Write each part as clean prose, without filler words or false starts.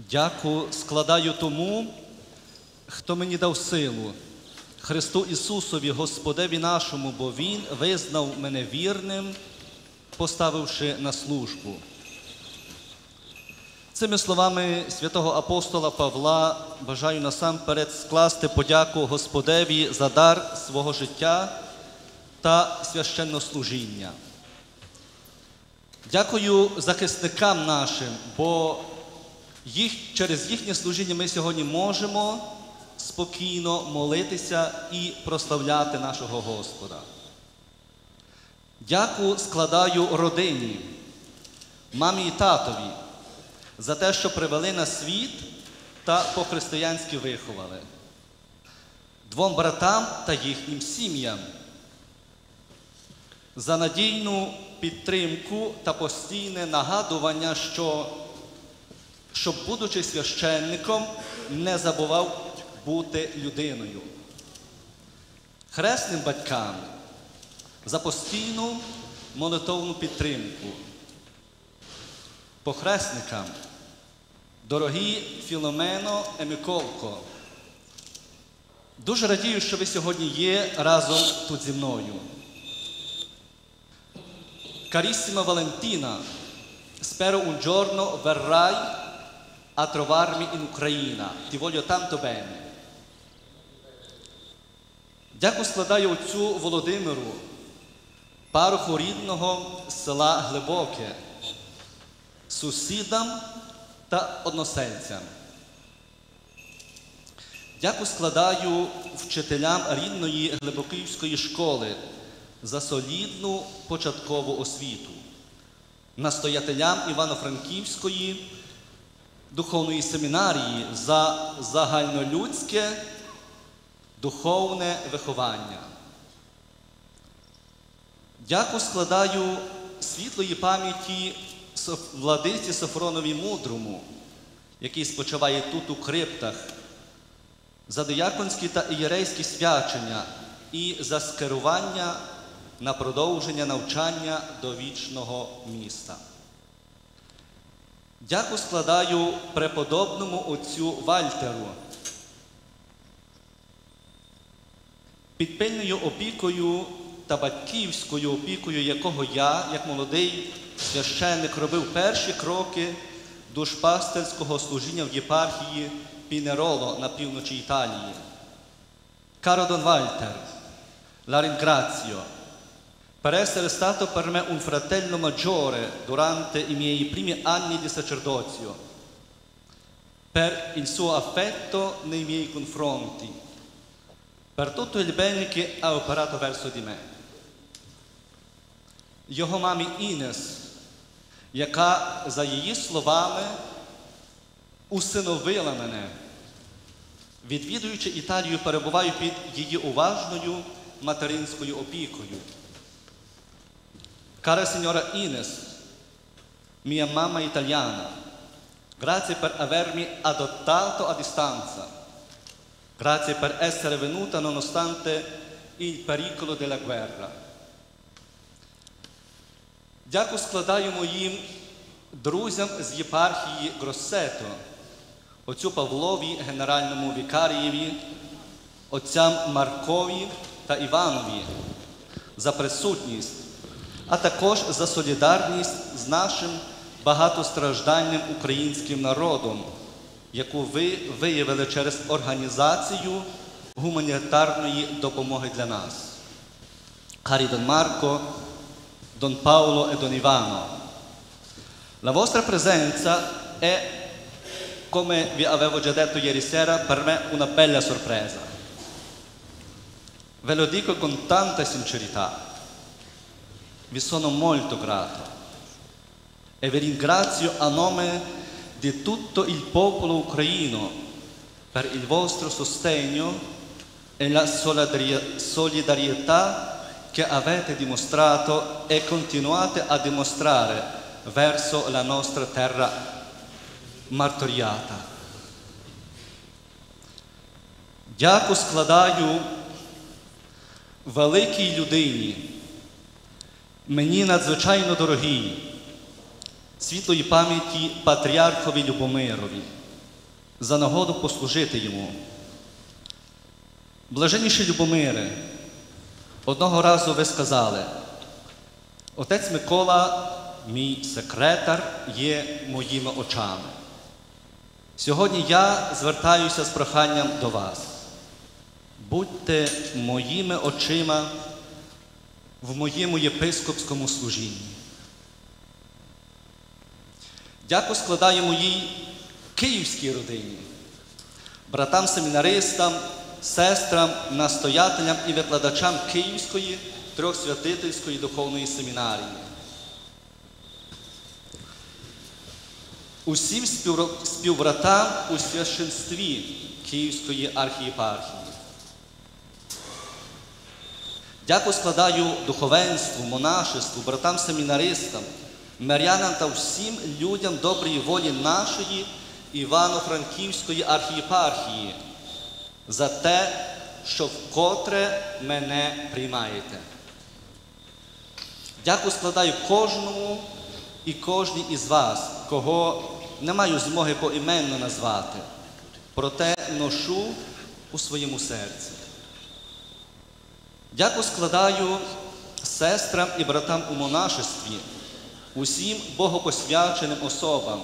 Дяку складаю тому, хто мені дав силу, Христу Ісусові, Господеві нашому, бо Він визнав мене вірним, поставивши на службу. Цими словами святого апостола Павла бажаю насамперед скласти подяку Господеві за дар свого життя та священнослужіння. Дякую захисникам нашим, бо через їхнє служіння ми сьогодні можемо спокійно молитися і прославляти нашого Господа. Дяку складаю родині, мамі і татові, за те, що привели на світ та по-християнськи виховали. Двом братам та їхнім сім'ям за надійну підтримку та постійне нагадування, щоб, будучи священником, не забував бути людиною. Хресним батькам за постійну молитовну підтримку. Похресникам, дорогі Філомено і Миколко, дуже радію, що ви сьогодні є разом тут зі мною. Carissima Valentina, spero un giorno verrai a trovarmi in Ucraina. Ti voglio tanto bene. Дяку складаю отцю Володимиру, пароху рідного села Глибоке, сусідам та односельцям. Дяку складаю вчителям рідної Глибоківської школи за солідну початкову освіту, настоятелям Івано-Франківської духовної семінарії за загальнолюдське духовне виховання. Дяку складаю світлої пам'яті владиці Софронові Мудрому, який спочиває тут у криптах, за дияконські та ієрейські свячення і за скерування на продовження навчання до вічного міста. Дяку складаю преподобному отцю Вальтеру. Під пильною опікою та батьківською опікою, якого я, як молодий священник, робив перші кроки душпастерського служіння в єпархії Пінероло на півночі Італії. Caro Don Walter, la ringrazio per essere stato per me un fratello maggiore durante i miei primi anni di sacerdozio, per il suo affetto nei miei confronti, per tutto il bene che ha operato verso di me. Його мамі Інес, яка, за її словами, усиновила мене. Відвідуючи Італію, перебуваю під її уважною материнською опікою. Cara signora Ines, mia mamma italiana, grazie per avermi adottato a distanza. Grazie per essere venuta nonostante il pericolo della guerra. Дяку складаю моїм друзям з єпархії Гроссето, отцю Павлові, генеральному вікарієві, отцям Маркові та Іванові за присутність, а також за солідарність з нашим багатостраждальним українським народом, яку ви виявили через організацію гуманітарної допомоги для нас. Cari Don Marco, Don Paolo e Don Ivano, la vostra presenza è, come vi avevo già detto ieri sera, per me una bella sorpresa. Ve lo dico con tanta sincerità. Vi sono molto grato e vi ringrazio a nome di tutto il popolo ucraino per il vostro sostegno e la solidarietà che avete dimostrato e continuate a dimostrare verso la nostra terra martoriata. Дяку складаю великій людині, мені надзвичайно дорогій, світлої пам'яті патріархові Любомирові, за нагоду послужити йому. Блаженніший Любомире, одного разу ви сказали: отець Микола, мій секретар, є моїми очами. Сьогодні я звертаюся з проханням до вас. Будьте моїми очима в моєму єпископському служінні. Дяку складаю моїй київській родині, братам-семінаристам, сестрам, настоятелям і викладачам Київської Трьохсвятительської духовної семінарії. Усім співбратам у священстві Київської архієпархії. Дяку складаю духовенству, монашеству, братам-семінаристам, мирянам та всім людям доброї волі нашої Івано-Франківської архієпархії за те, що вкотре мене приймаєте. Дяку складаю кожному і кожній із вас, кого не маю змоги поіменно назвати, проте ношу у своєму серці. Дяку складаю сестрам і братам у монашестві, усім богопосвяченим особам.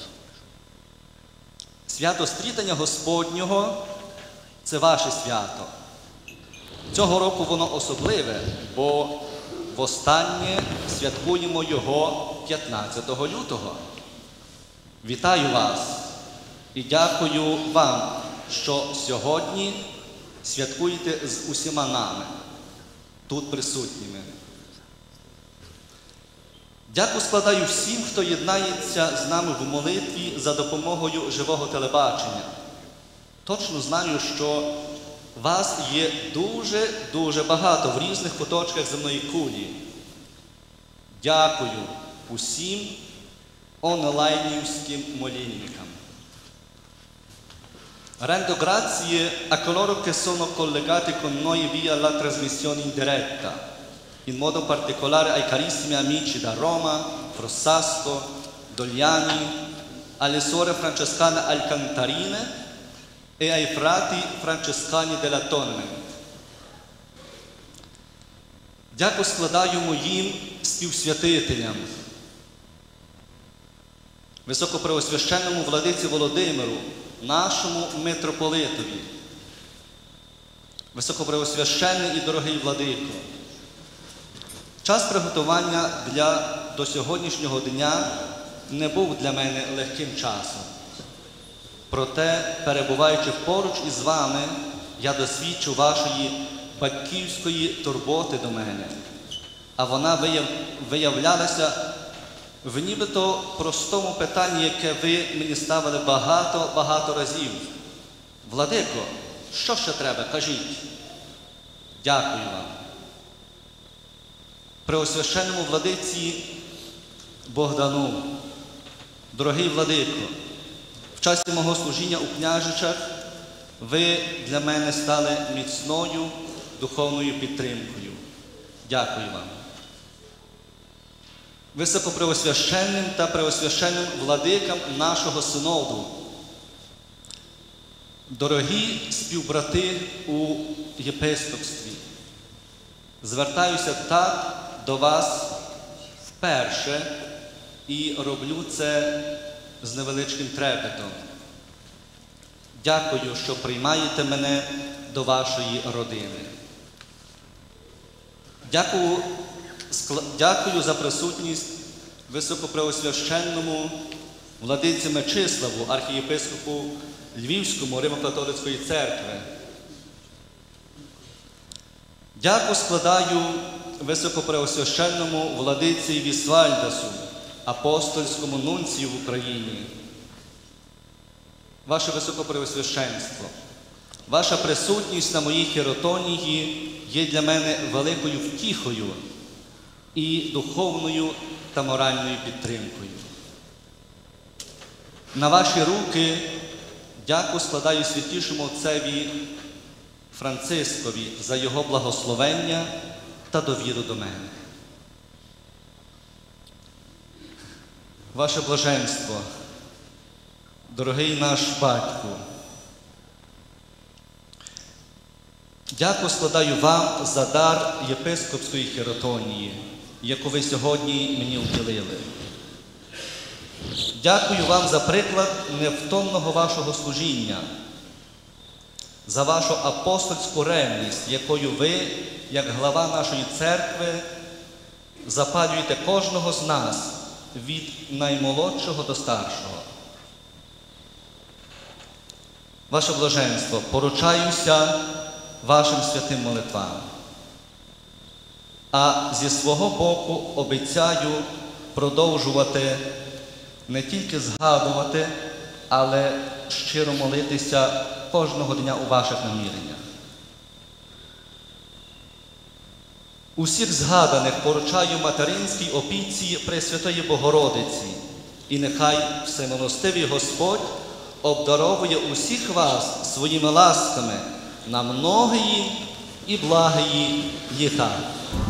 Свято Стрітання Господнього – це ваше свято. Цього року воно особливе, бо востаннє святкуємо його 15 лютого. Вітаю вас і дякую вам, що сьогодні святкуєте з усіма нами, тут присутніми. Дяку складаю всім, хто єднається з нами в молитві за допомогою живого телебачення. Точно знаю, що вас є дуже багато в різних куточках земної кулі. Дякую усім онлайнівським молільникам. Rendo grazie a coloro che sono collegati con noi via la trasmissione in diretta, in modo particolare ai carissimi amici da Roma, Frossasco, Dogliani, alle suore francescane alcantarine e ai frati francescani dell'Atonement. Дяку складаю моїм співсвятителям, високопреосвященному владиці Володимиру, нашому митрополитові. Високопреосвященний і дорогий владико, час приготування до сьогоднішнього дня не був для мене легким часом. Проте, перебуваючи поруч із вами, я досвідчу вашої батьківської турботи до мене, а вона виявлялася в нібито простому питанні, яке ви мені ставили багато разів. Владико, що ще треба? Кажіть. Дякую вам. Преосвященному владиці Богдану, дорогий владико, в часі мого служіння у Княжичах ви для мене стали міцною духовною підтримкою. Дякую вам. Високопреосвященним та преосвященним владикам нашого синоду, дорогі співбрати у єпископстві, звертаюся так до вас вперше і роблю це з невеличким трепетом. Дякую, що приймаєте мене до вашої родини. Дякую за присутність високопреосвященному владиці Мечиславу, архієпископу Львівському Римо-католицької церкви. Дяку складаю високопреосвященному владиці Вісвальдасу, апостольському нунцію в Україні. Ваше Високопреосвященство, ваша присутність на моїй хіротонії є для мене великою втіхою і духовною та моральною підтримкою. На ваші руки дяку складаю святішому отцеві Францискові за його благословення та довіру до мене. Ваше блаженство, дорогий наш батьку, дяку складаю вам за дар єпископської хіротонії, яку ви сьогодні мені уділили. Дякую вам за приклад невтомного вашого служіння, за вашу апостольську ревність, якою ви, як глава нашої церкви, запалюєте кожного з нас від наймолодшого до старшого. Ваше блаженство, поручаюся вашим святим молитвам. А зі свого боку обіцяю продовжувати не тільки згадувати, але щиро молитися кожного дня у ваших наміреннях. Усіх згаданих поручаю материнській опіці Пресвятої Богородиці, і нехай всемилостивий Господь обдаровує усіх вас своїми ласками на многії і благії літа.